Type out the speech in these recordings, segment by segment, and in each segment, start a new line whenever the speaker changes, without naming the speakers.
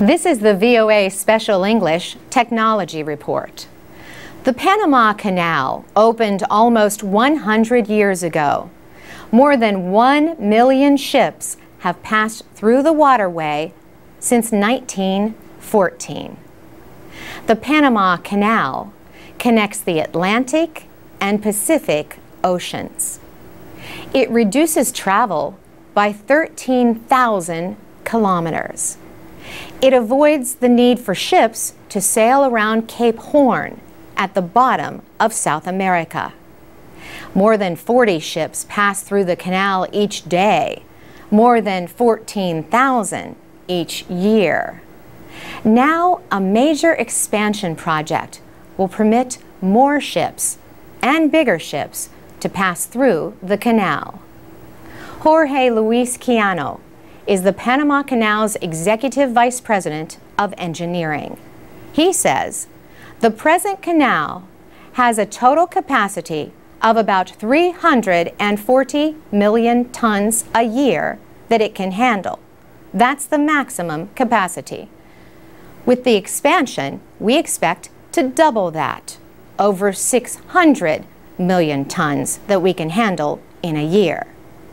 This is the VOA Special English Technology Report. The Panama Canal opened almost 100 years ago. More than 1 million ships have passed through the waterway since 1914. The Panama Canal connects the Atlantic and Pacific Oceans. It reduces travel by 13,000 kilometers. It avoids the need for ships to sail around Cape Horn at the bottom of South America. More than 40 ships pass through the canal each day, more than 14,000 each year. Now, a major expansion project will permit more ships and bigger ships to pass through the canal. Jorge Luis Quijano is the Panama Canal's Executive Vice President of Engineering. He says the present canal has a total capacity of about 340 million tons a year that it can handle. That's the maximum capacity. With the expansion, we expect to double that, over 600 million tons that we can handle in a year.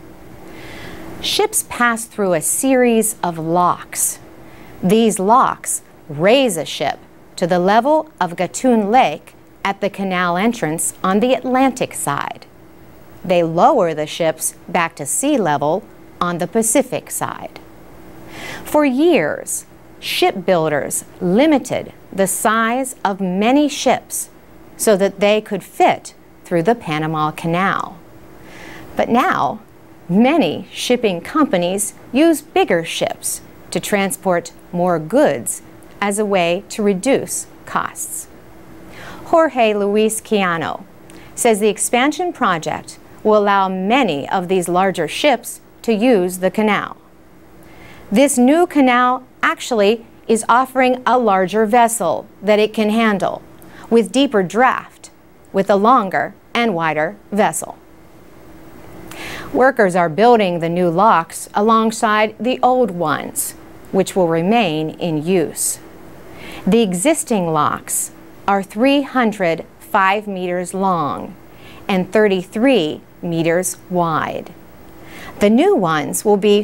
Ships pass through a series of locks. These locks raise a ship to the level of Gatun Lake at the canal entrance on the Atlantic side. They lower the ships back to sea level on the Pacific side. For years, shipbuilders limited the size of many ships so that they could fit through the Panama Canal. But now, many shipping companies use bigger ships to transport more goods as a way to reduce costs. Jorge Luis Quijano says the expansion project will allow many of these larger ships to use the canal. This new canal actually is offering a larger vessel that it can handle, with deeper draft, with a longer and wider vessel. Workers are building the new locks alongside the old ones, which will remain in use. The existing locks are 305 meters long and 33 meters wide. The new ones will be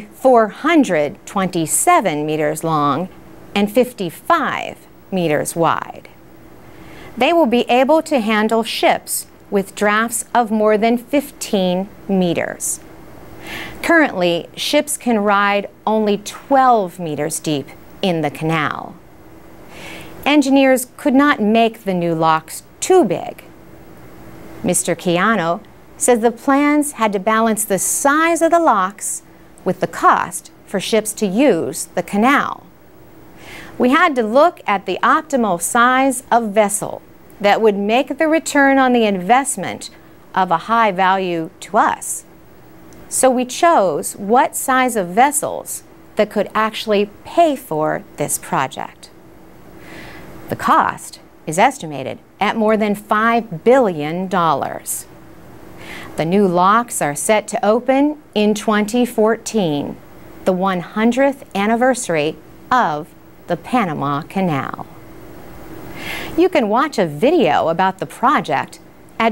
427 meters long and 55 meters wide. They will be able to handle ships with drafts of more than 15 meters. Currently, ships can ride only 12 meters deep in the canal. Engineers could not make the new locks too big. Mr. Quijano says the plans had to balance the size of the locks with the cost for ships to use the canal. We had to look at the optimal size of vessel that would make the return on the investment of a high value to us. So we chose what size of vessels that could actually pay for this project. The cost is estimated at more than $5 billion. The new locks are set to open in 2014, the 100th anniversary of the Panama Canal. You can watch a video about the project at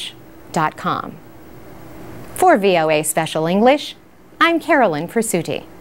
voaspecialenglish.com. For VOA Special English, I'm Carolyn Presutti.